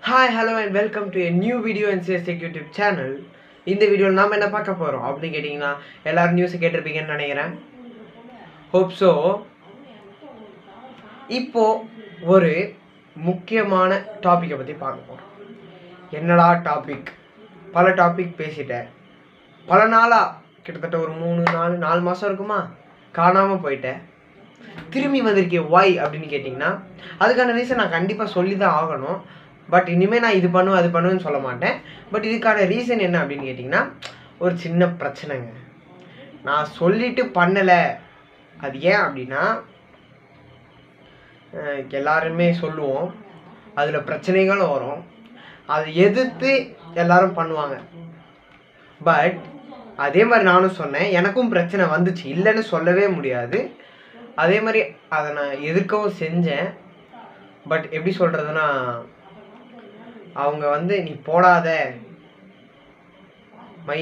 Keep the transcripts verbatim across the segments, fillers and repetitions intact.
Hi, hello and welcome to a new video in C S Tech YouTube channel. இந்த வீடியோவில் நாம் என்ன பார்க்க போகிறோம் அப்படின்னு கேட்டிங்கன்னா எல்லோரும் நியூஸை கேட்டிருப்பீங்கன்னு நினைக்கிறேன். Hope so. இப்போது ஒரு முக்கியமான டாப்பிக்கை பற்றி பார்க்க போகிறோம். என்னடா டாபிக்? பல டாபிக் பேசிட்டேன். பல நாளாக கிட்டத்தட்ட ஒரு மூணு நாலு நாலு மாதம் இருக்குமா காணாமல் போயிட்டேன். திரும்பி வந்திருக்கேன். ஒய் அப்படின்னு கேட்டிங்கன்னா அதுக்கான ரீசன் நான் கண்டிப்பாக சொல்லி தான் ஆகணும். பட் இனிமேல் நான் இது பண்ணுவேன் அது பண்ணுவேன்னு சொல்ல மாட்டேன். பட் இதுக்கான ரீசன் என்ன அப்படின்னு கேட்டிங்கன்னா ஒரு சின்ன பிரச்சனைங்க. நான் சொல்லிட்டு பண்ணலை. அது ஏன் அப்படின்னா எல்லாருமே சொல்லுவோம், அதில் பிரச்சனைகளும் வரும், அதை எதிர்த்து எல்லாரும் பண்ணுவாங்க. பட் அதே மாதிரி நானும் சொன்னேன், எனக்கும் பிரச்சனை வந்துச்சு, இல்லைன்னு சொல்லவே முடியாது. அதே மாதிரி அதை நான் எதிர்க்கவும் செஞ்சேன். பட் எப்படி சொல்கிறதுனா, அவங்க வந்து நீ போடாத, my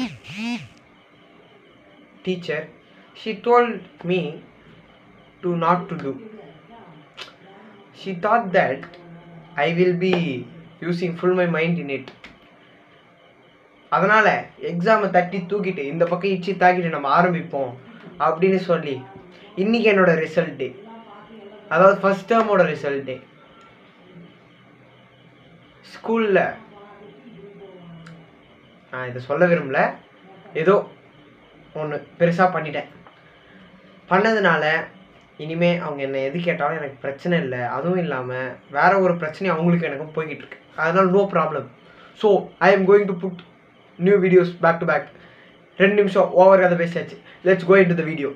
teacher she told me to not to do. She thought that I will be using full my mind in it. அதனால் எக்ஸாமை தட்டி தூக்கிட்டு இந்த பக்கம் இச்சி தாக்கிட்டு நம்ம ஆரம்பிப்போம் அப்படின்னு சொல்லி இன்றைக்கி என்னோட ரிசல்ட்டு, அதாவது ஃபஸ்ட் டேர்மோட ரிசல்ட்டு ஸ்கூலில், நான் இதை சொல்ல விரும்பல, ஏதோ ஒன்று பெருசாக பண்ணிட்டேன். பண்ணதுனால இனிமேல் அவங்க என்னை எது கேட்டாலும் எனக்கு பிரச்சனை இல்லை. அதுவும் இல்லாமல் வேறு ஒரு பிரச்சனை அவங்களுக்கு எனக்கும் போய்கிட்டு இருக்கு. அதனால் no problem. So I am going to put new videos back to back. ரெண்டு நிமிஷம் ஓவர் கதை பேசியாச்சு. Let's go into the video.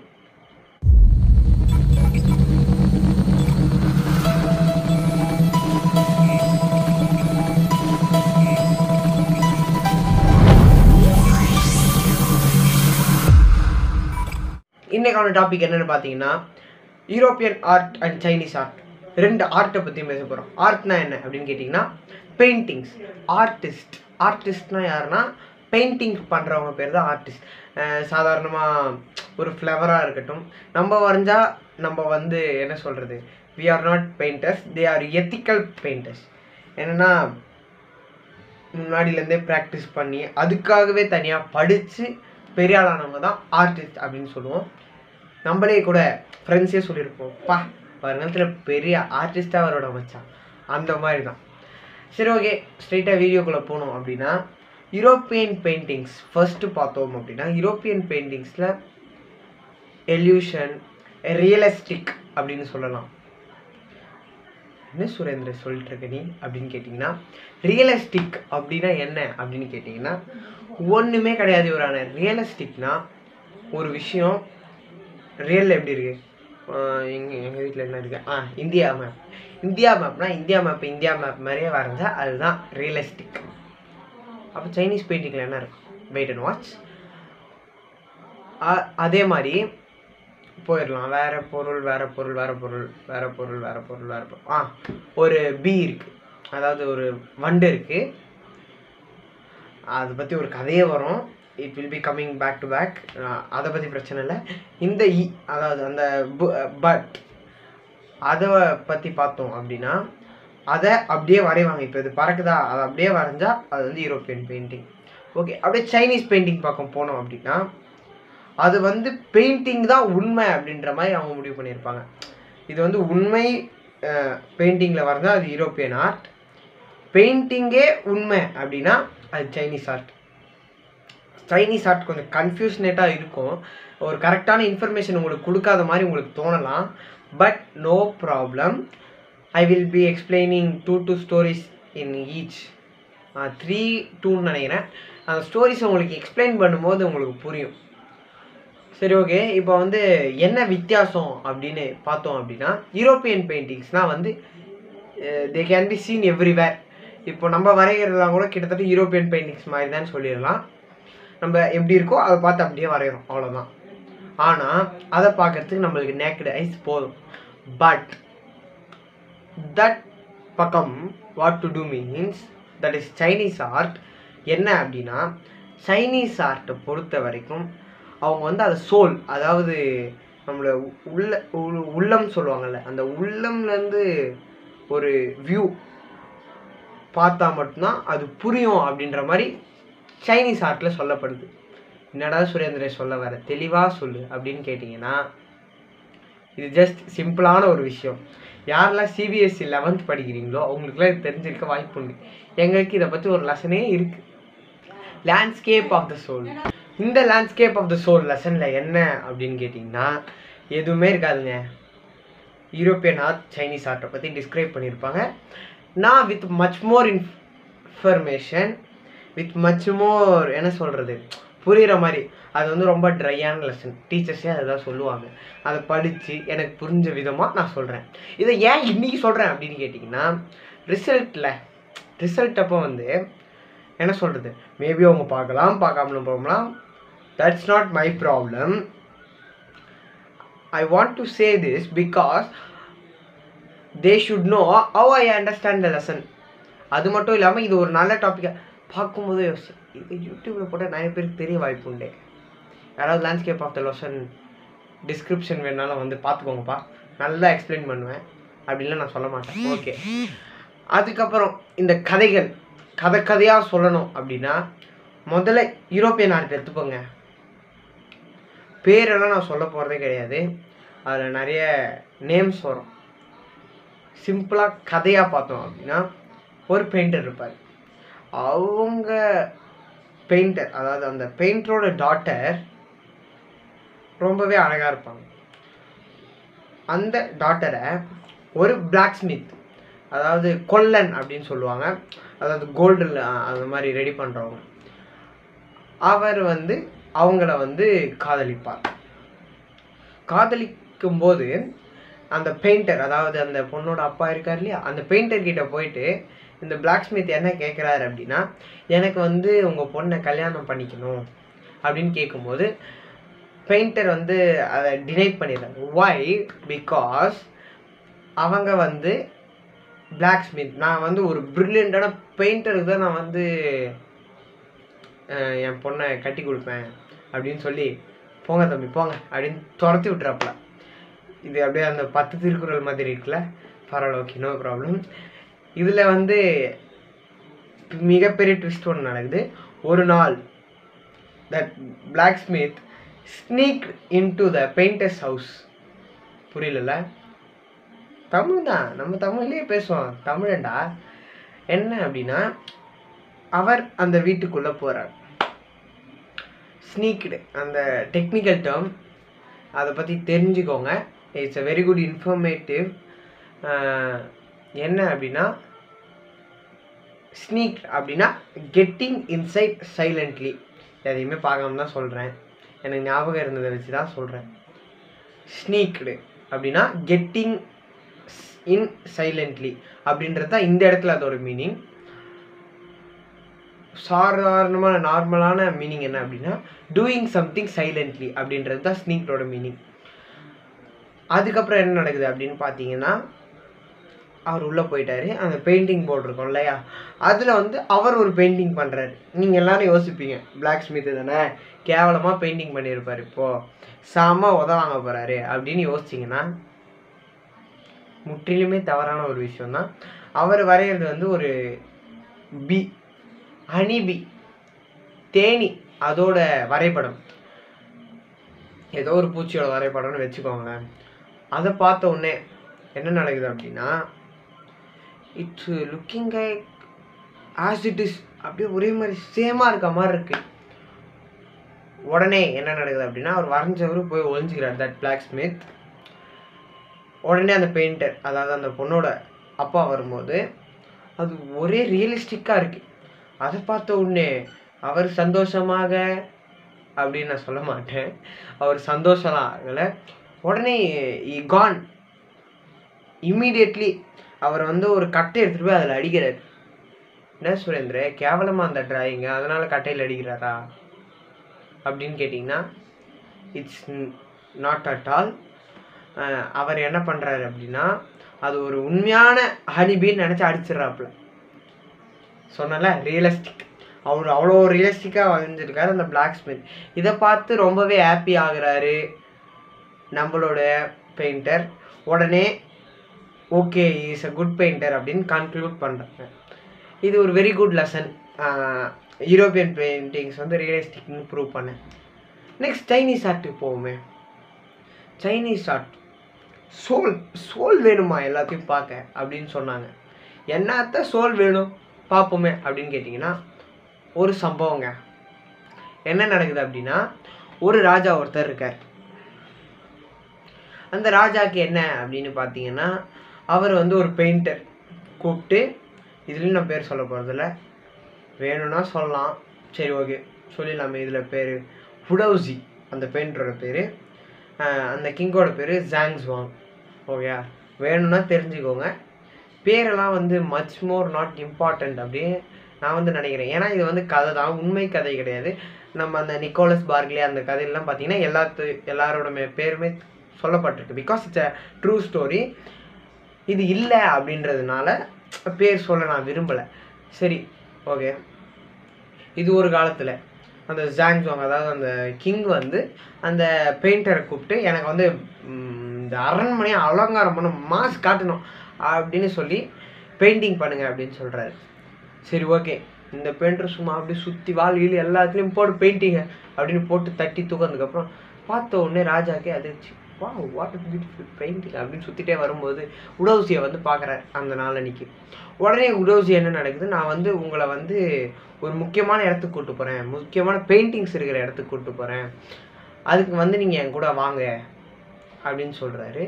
இன்றைக்கான டாபிக் என்னென்னு பார்த்தீங்கன்னா European art and Chinese art, ரெண்டு ஆர்ட்டை பற்றியும் பேச போகிறோம். ஆர்ட்னா என்ன அப்படின்னு கேட்டிங்கன்னா பெயிண்டிங்ஸ். ஆர்டிஸ்ட், ஆர்டிஸ்ட்னா யாருன்னா பெயிண்டிங் பண்ணுறவங்க பேர் தான் ஆர்டிஸ்ட். சாதாரணமாக ஒரு ஃப்ளவராக இருக்கட்டும், நம்ம வரைஞ்சால் நம்ம வந்து என்ன சொல்கிறது, we are not painters, they are ethical painters. என்னென்னா முன்னாடியிலேருந்தே ப்ராக்டிஸ் பண்ணி அதுக்காகவே தனியாக படித்து பெரிய ஆளானவங்க தான் ஆர்டிஸ்ட் அப்படின்னு சொல்லுவோம். நம்மளே கூட ஃப்ரெண்ட்ஸே சொல்லியிருப்போம், பா வருங்காலத்தில் பெரிய ஆர்டிஸ்ட்டாக அவரோட வச்சான், அந்த மாதிரி தான். சரி, ஓகே, ஸ்ட்ரெயிட்டாக வீடியோக்குள்ளே போனோம் அப்படின்னா யூரோப்பியன் பெயிண்டிங்ஸ் ஃபர்ஸ்ட்டு பார்த்தோம் அப்படின்னா யூரோப்பியன் பெயிண்டிங்ஸில் எல்யூஷன், ரியலிஸ்டிக் அப்படின்னு சொல்லலாம். என்ன சுரேந்திர சொல்லிட்டு இருக்க நீ அப்படின்னு கேட்டிங்கன்னா, ரியலிஸ்டிக் அப்படின்னா என்ன அப்படின்னு கேட்டிங்கன்னா ஒன்றுமே கிடையாது இவரான. ரியலிஸ்டிக்னா ஒரு விஷயம் ரியலில் எப்படி இருக்குது, எங்கள் எங்கள் வீட்டில் என்ன இருக்குது, ஆ இந்தியா மேப். இந்தியா மேப்னா இந்தியா மேப் இந்தியா மேப் மாதிரியே வரைஞ்சா அதுதான் ரியலிஸ்டிக். அப்போ சைனீஸ் பெயிண்டிங்கில் என்ன இருக்கும், வெயிட் அண்ட் வாட்ச். அதே மாதிரி போயிடலாம். வேறு பொருள் வேறு பொருள் வேறு பொருள் வேறு பொருள் வேறு பொருள் வேறு பொருள் ஆ ஒரு பீ இருக்குது, அதாவது ஒரு வண்டு இருக்குது. அதை பற்றி ஒரு கதையே வரும். It will be coming back to back. அதை பற்றி பிரச்சனை இல்லை. இந்த இ அதாவது அந்த பட் அதை பற்றி பார்த்தோம் அப்படின்னா அதை அப்படியே வரைவாங்க. இப்போ இது பறக்குதா, அதை அப்படியே வரைஞ்சா அது வந்து யூரோப்பியன் பெயிண்டிங். ஓகே, அப்படியே சைனீஸ் பெயிண்டிங் பார்க்க போனோம் அப்படின்னா அது வந்து பெயிண்டிங் தான் உண்மை அப்படின்ற மாதிரி அவங்க முடிவு பண்ணியிருப்பாங்க. இது வந்து உண்மை, பெயிண்டிங்கில் வரைஞ்சால் அது யூரோப்பியன் ஆர்ட், பெயிண்டிங்கே உண்மை அப்படின்னா அது சைனீஸ் ஆர்ட். சைனீஸ் ஆர்ட் கொஞ்சம் கன்ஃபியூஷனேட்டாக இருக்கும். ஒரு கரெக்டான இன்ஃபர்மேஷன் உங்களுக்கு கொடுக்காத மாதிரி உங்களுக்கு தோணலாம். But no problem. I will be explaining two two stories in each. Three டூன்னு நினைக்கிறேன். அந்த ஸ்டோரிஸை உங்களுக்கு எக்ஸ்பிளைன் பண்ணும்போது உங்களுக்கு புரியும். சரி, ஓகே, இப்போ வந்து என்ன வித்தியாசம் அப்படின்னு பார்த்தோம் அப்படின்னா யூரோப்பியன் பெயிண்டிங்ஸ்னால் வந்து they can be seen everywhere. இப்போ நம்ம வரைகிறதுலாம் கூட கிட்டத்தட்ட யூரோப்பியன் பெயிண்டிங்ஸ் மாதிரி தான் சொல்லிடலாம். நம்ம எப்படி இருக்கோ அதை பார்த்து அப்படியே வரைகிறோம், அவ்வளோதான். ஆனால் அதை பார்க்குறதுக்கு நம்மளுக்கு நேக்கட் ஐஸ் போதும். பட் தட் பக்கம் what to do means that is Chinese art. என்ன அப்படின்னா சைனீஸ் ஆர்ட்டை பொறுத்த வரைக்கும் அவங்க வந்து அதை சோல், அதாவது நம்மளை உள்ள உள்ளம் சொல்லுவாங்கள்ல, அந்த உள்ளம்லேருந்து ஒரு வியூ பார்த்தா மட்டும்தான் அது புரியும் அப்படின்ற மாதிரி சைனீஸ் ஆர்ட்டில் சொல்லப்படுது. என்னடா சுரேந்திரன் சொல்ல வர, தெளிவாக சொல்லு அப்படின்னு கேட்டிங்கன்னா, இது ஜஸ்ட் சிம்பிளான ஒரு விஷயம். யாரெல்லாம் சிபிஎஸ்சி லெவன்த் படிக்கிறீங்களோ அவங்களுக்குலாம் இது தெரிஞ்சிருக்க வாய்ப்பு உண்டு. எங்களுக்கு இதை பற்றி ஒரு லெசனே இருக்குது, லேண்ட்ஸ்கேப் ஆஃப் த சோல். இந்த லேண்ட்ஸ்கேப் ஆஃப் த சோல் லெசனில் என்ன அப்படின்னு கேட்டிங்கன்னா எதுவுமே இருக்காதுங்க. யூரோப்பியன் ஆர்ட், சைனீஸ் ஆர்ட்டை பற்றி டிஸ்கிரைப் பண்ணியிருப்பாங்க. நான் with much more information, with much more என்ன சொல்கிறது புரிகிற மாதிரி. அது வந்து ரொம்ப ட்ரையான லெசன், டீச்சர்ஸே அதை தான் சொல்லுவாங்க. அதை படித்து எனக்கு புரிஞ்ச விதமாக நான் சொல்கிறேன். இதை ஏன் இன்றைக்கி சொல்கிறேன் அப்படின்னு கேட்டிங்கன்னா, ரிசல்ட்டில் ரிசல்ட் அப்போ வந்து என்ன சொல்கிறது, மேபி அவங்க பார்க்கலாம் பார்க்காமலும் போகலாம், that's not my problem. I want to say this because they should know how I understand the lesson. அது மட்டும் இல்லாமல் இது ஒரு நல்ல டாப்பிக்காக பார்க்கும்போது யோசி, இது யூடியூப்பில் போட்டால் நிறைய பேருக்கு தெரிய வாய்ப்பு உண்டு. யாராவது landscape of the lesson description வேணாலும் வந்து பார்த்துக்கோங்கப்பா, நல்லா எக்ஸ்பிளைன் பண்ணுவேன். அப்படின்லாம் நான் சொல்ல மாட்டேன். ஓகே, அதுக்கப்புறம் இந்த கதைகள் கதை கதையாக சொல்லணும் அப்படின்னா முதல்ல யூரோப்பியன் ஆர்ட் எடுத்துப்போங்க. பேரெல்லாம் நான் சொல்ல போகிறதே கிடையாது, அதில் நிறைய நேம்ஸ் வரும். சிம்பிளாக கதையாக பார்த்தோம் அப்படின்னா ஒரு பெயிண்டர் இருப்பார். அவங்க பெயிண்டர், அதாவது அந்த பெயிண்டரோட டாட்டர் ரொம்பவே அழகாக இருப்பாங்க. அந்த டாட்டரை ஒரு பிளாக் ஸ்மித், அதாவது கொல்லன் அப்படின்னு சொல்லுவாங்க, அதாவது கோல்டில் அந்த மாதிரி ரெடி பண்ணுறவங்க, அவர் வந்து அவங்கள வந்து காதலிப்பார். காதலிக்கும் போது அந்த பெயிண்டர், அதாவது அந்த பொண்ணோட அப்பா இருக்கார் இல்லையா, அந்த பெயிண்டர் கிட்ட போயிட்டு இந்த பிளாக் ஸ்மித் என்ன கேட்குறாரு அப்படின்னா, எனக்கு வந்து உங்கள் பொண்ணை கல்யாணம் பண்ணிக்கணும் அப்படின்னு கேட்கும்போது பெயிண்டர் வந்து அதை டினை பண்ணிடுறாரு. ஒய்? பிகாஸ் அவங்க வந்து பிளாக் ஸ்மித், நான் வந்து ஒரு ப்ரில்லியண்டான பெயிண்டருக்கு தான் நான் வந்து என் பொண்ணை கட்டி கொடுப்பேன் அப்படின்னு சொல்லி, போங்க தம்பி போங்க அப்படின்னு துரத்தி விட்டுறாப்புல. இது அப்படியே அந்த பத்து திருக்குறள் மாதிரி இருக்குல்ல, பரவாயில்ல, ஓகே, நோ ப்ராப்ளம். இதில் வந்து மிகப்பெரிய ட்விஸ்ட் ஒன்று நடக்குது. ஒரு நாள் that blacksmith sneak into the painter's house. புரியல, தமிழ் தான், நம்ம தமிழ்லேயே பேசுவோம், தமிழண்டா. என்ன அப்படின்னா, அவர் அந்த வீட்டுக்குள்ளே போகிறார். ஸ்னீக்டு, அந்த டெக்னிக்கல் டேர்ம், அதை பற்றி தெரிஞ்சுக்கோங்க. It's a very good informative. என்ன அப்படின்னா, ஸ்னீக் அப்படின்னா கெட்டிங் இன்சைட் சைலண்ட்லி. எதையுமே பார்க்காம தான் சொல்கிறேன், எனக்கு ஞாபகம் இருந்ததை வச்சு தான் சொல்கிறேன். ஸ்னீக்டு அப்படின்னா கெட்டிங் இன் சைலண்ட்லி அப்படின்றது தான் இந்த இடத்துல அதோட மீனிங். சாதாரணமான நார்மலான மீனிங் என்ன அப்படின்னா டூயிங் சம்திங் சைலண்ட்லி அப்படின்றது தான் ஸ்னீக்கோட மீனிங். அதுக்கப்புறம் என்ன நடக்குது அப்படின்னு பார்த்தீங்கன்னா, அவர் உள்ளே போயிட்டாரு. அந்த பெயிண்டிங் போர்டு இருக்கும் இல்லையா, அதில் வந்து அவர் ஒரு பெயிண்டிங் பண்ணுறாரு. நீங்கள் எல்லோரும் யோசிப்பீங்க, பிளாக் ஸ்மித் தானே கேவலமாக பெயிண்டிங் பண்ணியிருப்பார், இப்போது சாம உத வாங்க போகிறாரு அப்படின்னு யோசிச்சிங்கன்னா முற்றிலுமே தவறான ஒரு விஷயம்தான். அவர் வரைகிறது வந்து ஒரு பி, ஹனிபி, தேனி, அதோட வரைபடம், ஏதோ ஒரு பூச்சியோட வரைபடம்னு வச்சுக்கோங்களேன். அதை பார்த்த உடனே என்ன நடக்குது அப்படின்னா, it's looking like as it is, அப்படியே ஒரே மாதிரி சேமாக இருக்க மாதிரி இருக்கு. உடனே என்ன நடக்குது அப்படின்னா, அவர் வரைஞ்சவர் போய் ஒழிஞ்சிக்கிறார், தட் பிளாக் ஸ்மித். உடனே அந்த பெயிண்டர், அதாவது அந்த பொண்ணோட அப்பா வரும்போது அது ஒரே ரியலிஸ்டிக்காக இருக்குது. அதை பார்த்த உடனே அவர் சந்தோஷமாக அப்படின்னு நான் சொல்ல மாட்டேன், அவர் சந்தோஷம்லாம் ஆகலை. உடனே இ கான் இம்மீடியட்லி அவர் வந்து ஒரு கட்டை எடுத்துகிட்டு போய் அதில் அடிக்கிறார். என்ன சுரேந்திர, கேவலமாக அந்த டிராயிங்கு, அதனால் கட்டையில் அடிக்கிறாரா அப்படின்னு கேட்டிங்கன்னா, இட்ஸ் நாட் அட் ஆல். அவர் என்ன பண்ணுறாரு அப்படின்னா, அது ஒரு உண்மையான ஹனிபின்னு நினச்சி அடிச்சிட்றாப்புல. சொன்னல ரியலிஸ்டிக், அவர் அவ்வளோ ரியலிஸ்டிக்காக வரைஞ்சிருக்காரு அந்த பிளாக் ஸ்மித். இதை பார்த்து ரொம்பவே ஹாப்பி ஆகுறாரு நம்மளோட பெயிண்டர். உடனே okay is a good painter அப்படின்னு கன்க்ளூட் பண்ணுறாங்க. இது ஒரு very good lesson. European paintings வந்து ரியலிஸ்டிக்னு ப்ரூவ் பண்ணேன். நெக்ஸ்ட் சைனீஸ் ஆர்ட்டுக்கு போவோமே. சைனீஸ் ஆர்ட் சோல் சோல் வேணுமா எல்லாத்தையும் பார்க்க அப்படின்னு சொன்னாங்க. என்னத்த சோல் வேணும் பார்ப்போமே அப்படின்னு கேட்டிங்கன்னா, ஒரு சம்பவங்க. என்ன நடக்குது அப்படின்னா, ஒரு ராஜா ஒருத்தர் இருக்கார். அந்த ராஜாவுக்கு என்ன அப்படின்னு பார்த்தீங்கன்னா, அவர் வந்து ஒரு பெயிண்டர் கூப்பிட்டு, இதுலேயும் நான் பேர் சொல்ல போகிறதில்ல, வேணும்னா சொல்லலாம், சரி ஓகே சொல்லிடலாமே. இதில் பேர் ஹுடௌசி, அந்த பெயிண்டரோட பேர். அந்த கிங்கோட பேர் ஜாங்ஸ்வாங். ஓகே, வேணும்னா தெரிஞ்சுக்கோங்க. பேரெல்லாம் வந்து மச் மோர் நாட் இம்பார்ட்டண்ட் அப்படின்னு நான் வந்து நினைக்கிறேன். ஏன்னா இது வந்து கதை தான், உண்மை கதை கிடையாது. நம்ம அந்த நிக்கோலஸ் பார்க்லே அந்த கதையெல்லாம் பார்த்தீங்கன்னா எல்லாத்து எல்லாரோட பேருமே சொல்லப்பட்டிருக்கு. Because it's a true story. இது இல்லை அப்படின்றதுனால பேர் சொல்ல நான் விரும்பலை. சரி ஓகே. இது ஒரு காலத்தில் அந்த ஜாங்ஸ்வாங், அதாவது அந்த கிங் வந்து அந்த பெயிண்டரை கூப்பிட்டு, எனக்கு வந்து இந்த அரண்மனையை அலங்காரம் பண்ண மாஸ் காட்டணும் அப்படின்னு சொல்லி பெயிண்டிங் பண்ணுங்க அப்படின்னு சொல்கிறாரு. சரி ஓகே, இந்த பெயிண்டர் சும்மா அப்படி சுற்றி வால் வீல் எல்லாத்துலேயும் போட்டு பெயிண்டிங்க அப்படின்னு போட்டு தட்டி தூக்கினதுக்கப்புறம் பார்த்த உடனே ராஜாக்கே அதிர்ச்சி. வா, வாட் இஸ் பியூட்டிஃபுல் பெயிண்டிங் அப்படின்னு சுற்றிட்டே வரும்போது உடௌசியை வந்து பார்க்குறாரு அந்த நாளன்னைக்கு. உடனே உடௌசி என்ன நடக்குது, நான் வந்து உங்களை வந்து ஒரு முக்கியமான இடத்துக்கு கூப்பிட்டு போகிறேன், முக்கியமான பெயிண்டிங்ஸ் இருக்கிற இடத்துக்கு கூப்பிட்டு போகிறேன், அதுக்கு வந்து நீங்கள் என் கூட வாங்க அப்படின்னு சொல்கிறாரு.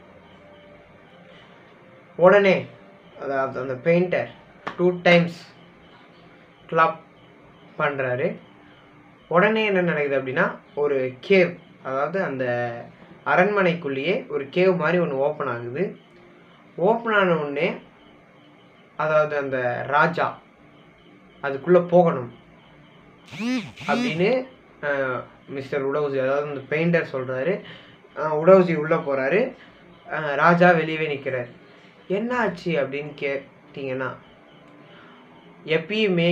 உடனே அதாவது அந்த பெயிண்டர் டூ டைம்ஸ் கிளாப் பண்ணுறாரு. உடனே என்ன நடக்குது அப்படின்னா, ஒரு கேவ், அதாவது அந்த அரண்மனைக்குள்ளேயே ஒரு கேவ் மாதிரி ஒன்று ஓப்பன் ஆகுது. ஓப்பன் ஆன உடனே அதாவது அந்த ராஜா அதுக்குள்ளே போகணும் அப்படின்னு மிஸ்டர் உடௌசி, அதாவது அந்த பெயிண்டர் சொல்கிறாரு. உடௌசி உள்ளே போகிறாரு, ராஜா வெளியவே நிற்கிறார். என்ன ஆச்சு அப்படின்னு கேட்டிங்கன்னா, எப்பயுமே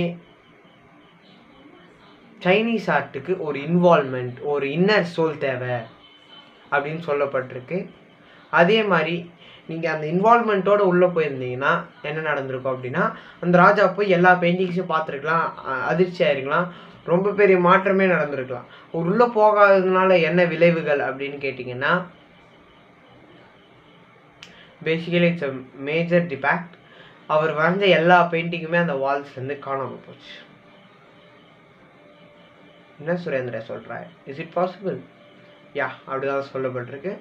சைனீஸ் ஆர்ட்டுக்கு ஒரு இன்வால்மெண்ட், ஒரு இன்னர் சோல் தேவை அப்படின்னு சொல்லப்பட்டிருக்கு. அதே மாதிரி நீங்கள் அந்த இன்வால்மெண்ட்டோடு உள்ளே போயிருந்தீங்கன்னா என்ன நடந்திருக்கும் அப்படின்னா, அந்த ராஜா போய் எல்லா பெயிண்டிங்ஸும் பார்த்துருக்கலாம், அதிர்ச்சி ஆயிருக்கலாம், ரொம்ப பெரிய மாற்றமே நடந்திருக்கலாம். ஒரு உள்ளே போகாததுனால என்ன விளைவுகள் அப்படின்னு கேட்டிங்கன்னா, basically it's a major defect. அவர் வரைஞ்ச எல்லா பெயிண்டிங்குமே அந்த வால்ஸ்லேருந்து காணாமல் போச்சு. என்ன சுரேந்திர சொல்கிறார், இஸ் இட் பாசிபிள்? யா, அப்படிதான் சொல்லப்பட்டிருக்கு.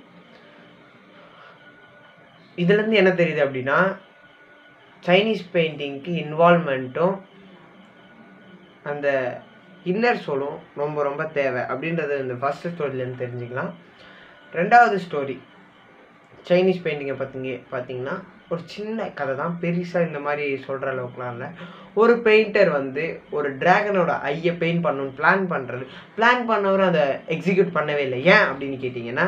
இதுலேருந்து என்ன தெரியுது அப்படின்னா, சைனீஸ் பெயிண்டிங்க்கு இன்வால்மெண்ட்டும் அந்த இன்னர் சோலும் ரொம்ப ரொம்ப தேவை அப்படின்றது இந்த ஃபஸ்ட்டு ஸ்டோரியிலேருந்து தெரிஞ்சுக்கலாம். ரெண்டாவது ஸ்டோரி, சைனீஸ் பெயிண்டிங்கை பார்த்தீங்க பார்த்தீங்கன்னா ஒரு சின்ன கதை தான், பெருசாக இந்த மாதிரி சொல்கிற அளவுக்குலாம் இல்லை. ஒரு பெயிண்டர் வந்து ஒரு டிராகனோட ஐயை பெயிண்ட் பண்ணணும்னு பிளான் பண்ணுறது, பிளான் பண்ணவரும் அதை எக்ஸிக்யூட் பண்ணவே இல்லை. ஏன் அப்படின்னு கேட்டிங்கன்னா,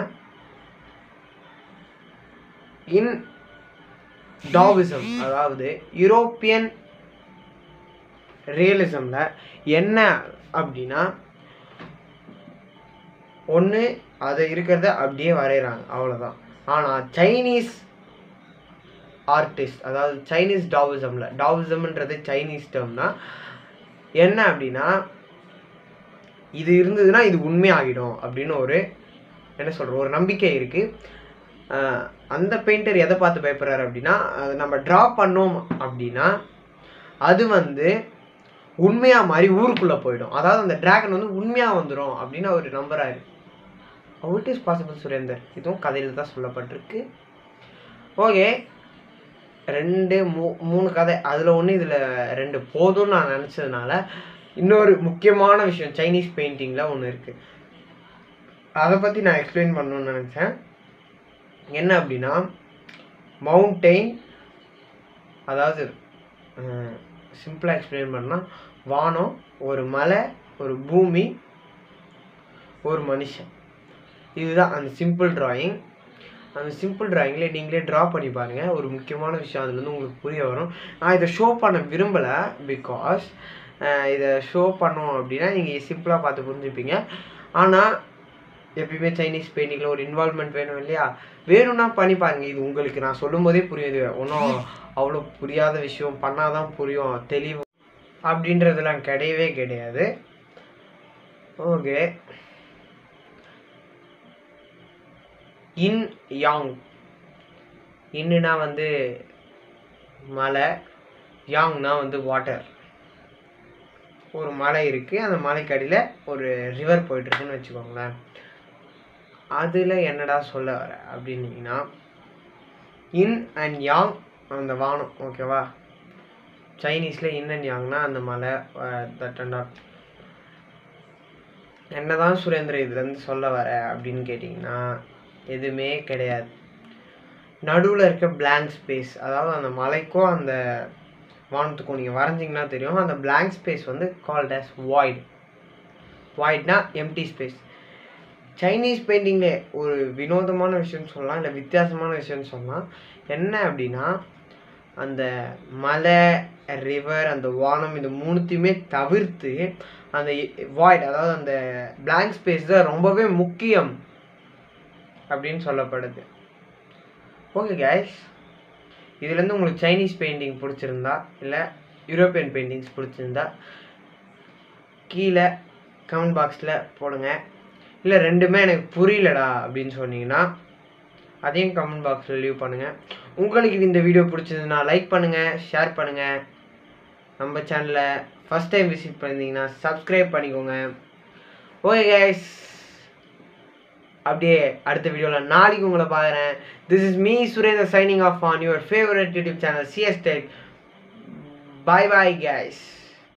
இன் டாவிசம், அதாவது யூரோப்பியன் ரியலிசமில் என்ன அப்படின்னா, ஒன்று அதை இருக்கிறத அப்படியே வரைகிறாங்க, அவ்வளோதான். ஆனால் சைனீஸ் ஆர்டிஸ்ட், அதாவது சைனீஸ் டாவிசமில், டாவிசம்ன்றது சைனீஸ் டேர்ம் தான், என்ன அப்படின்னா, இது இருந்ததுன்னா இது உண்மையாகிடும் அப்படின்னு ஒரு என்ன சொல்கிற ஒரு நம்பிக்கை இருக்குது. அந்த பெயிண்டர் எதை பார்த்து பயப்படுறாரு அப்படின்னா, அதை நம்ம ட்ரா பண்ணோம் அப்படின்னா அது வந்து உண்மையாக மாதிரி ஊருக்குள்ளே போயிடும், அதாவது அந்த டிராகன் வந்து உண்மையாக வந்துடும் அப்படின்னு அவர் நம்புறாரு. How it is possible Surender? இதுவும் கதையில் தான் சொல்லப்பட்டிருக்கு. ஓகே, ரெண்டு மூ மூணு கதை, அதில் ஒன்று இதில் ரெண்டு போதும்னு நான் நினச்சதுனால இன்னொரு முக்கியமான விஷயம் சைனீஸ் பெயிண்டிங்கில் ஒன்று இருக்குது, அதை பற்றி நான் எக்ஸ்பிளைன் பண்ணணும்னு நினச்சேன். என்ன அப்படின்னா, மவுண்டெயின், அதாவது சிம்பிளாக எக்ஸ்பிளைன் பண்ணால் வானம், ஒரு மலை, ஒரு பூமி, ஒரு மனுஷன், இதுதான் அந்த சிம்பிள் ட்ராயிங். அந்த சிம்பிள் ட்ராயிங்கில் நீங்களே ட்ரா பண்ணி பாருங்கள். ஒரு முக்கியமான விஷயம் அதுலேருந்து உங்களுக்கு புரிய வரும். நான் இதை ஷோ பண்ண விரும்பலை, பிகாஸ் இதை ஷோ பண்ணோம் அப்படின்னா நீங்கள் சிம்பிளாக பார்த்து புரிஞ்சுப்பீங்க. ஆனால் எப்பயுமே சைனீஸ் பெயிண்டிங்கில் ஒரு இன்வால்மெண்ட் வேணும் இல்லையா, வேணும்னா பண்ணி பாருங்கள். இது உங்களுக்கு நான் சொல்லும் போதே புரியுது, ஒன்றும் அவ்வளோ புரியாத விஷயம் பண்ணாதான் புரியும் தெளிவு அப்படின்றதெல்லாம் கிடையவே கிடையாது. ஓகே, இன் யாங். இன்னுனா வந்து மலை, யாங்னா வந்து வாட்டர். ஒரு மலை இருக்குது, அந்த மலைக்கு அடியில் ஒரு ரிவர் போயிட்டுருக்குன்னு வச்சுக்கோங்களேன். அதில் என்னடா சொல்ல வர அப்படின்னீங்கன்னா, இன் அண்ட் யாங் அந்த வானம், ஓகேவா? சைனீஸில் இன் அண்ட் யாங்னா அந்த மலை, தட் அண்ட் ஆட். என்ன தான் சுரேந்திர இதுலேருந்து சொல்ல வர அப்படின்னு கேட்டிங்கன்னா, எதுவுமே கிடையாது. நடுவில் இருக்க பிளாங்க் ஸ்பேஸ், அதாவது அந்த மலைக்கும் அந்த வானத்துக்கும் நீங்கள் வரைஞ்சிங்கன்னா தெரியும், அந்த பிளாங்க் ஸ்பேஸ் வந்து கால்ட் as void. voidனா எம்டி ஸ்பேஸ். சைனீஸ் பெயிண்டிங்கில் ஒரு வினோதமான விஷயம்னு சொல்லலாம், இல்லை வித்தியாசமான விஷயம்னு சொல்லலாம். என்ன அப்படின்னா, அந்த மலை, ரிவர், அந்த வானம், இந்த மூணுத்தையுமே தவிர்த்து அந்த வாய்ட், அதாவது அந்த பிளாங்க் ஸ்பேஸ் தான் ரொம்பவே முக்கியம் அப்படின்னு சொல்லப்படுது. ஓகே கைஸ், இதுலேருந்து உங்களுக்கு சைனீஸ் பெயிண்டிங் பிடிச்சிருந்தா இல்லை யூரோப்பியன் பெயிண்டிங்ஸ் பிடிச்சிருந்தா கீழே கமெண்ட் பாக்ஸில் போடுங்க. இல்லை ரெண்டுமே எனக்கு புரியலடா அப்படின்னு சொன்னீங்கன்னா அதையும் கமெண்ட் பாக்ஸில் லீவ் பண்ணுங்கள். உங்களுக்கு இந்த வீடியோ பிடிச்சதுன்னா லைக் பண்ணுங்கள், ஷேர் பண்ணுங்கள். நம்ம சேனலை ஃபஸ்ட் டைம் விசிட் பண்ணியிருந்தீங்கன்னா சப்ஸ்கிரைப் பண்ணிக்கோங்க. ஓகே கைஸ், அப்படியே அடுத்த வீடியோவில் நாளைக்கு உங்களை பார்க்குறேன். This is me Surender signing off on your favourite YouTube channel CS tech. Bye bye guys.